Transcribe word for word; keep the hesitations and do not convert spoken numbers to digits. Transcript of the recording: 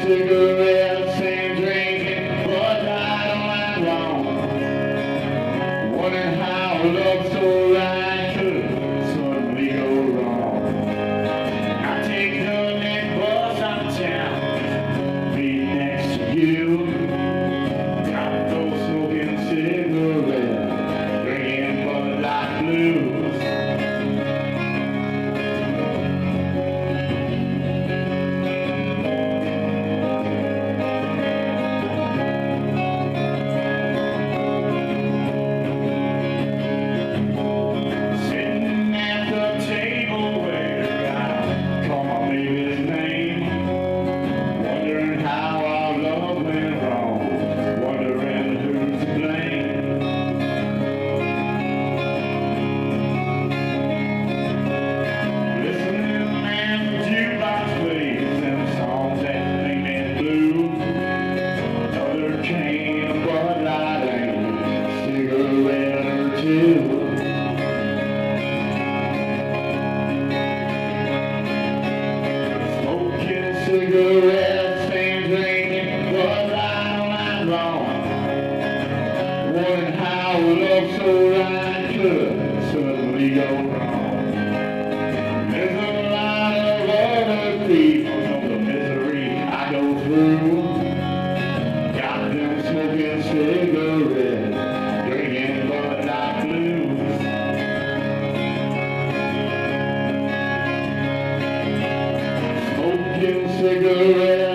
cigarettes and drinking Bud Light all night long. Wondering how love so right could suddenly go wrong. I take the next bus out of town, be next to you. Got those smoking cigarettes, drinking Bud Light blues. Smoking cigarettes and drinking Bud Light all night long. Wondering how love so right could suddenly go wrong. There's a lot of other people know the misery I go through. Got them smoking cigarettes, drinking Bud Light blues. Smoking cigarettes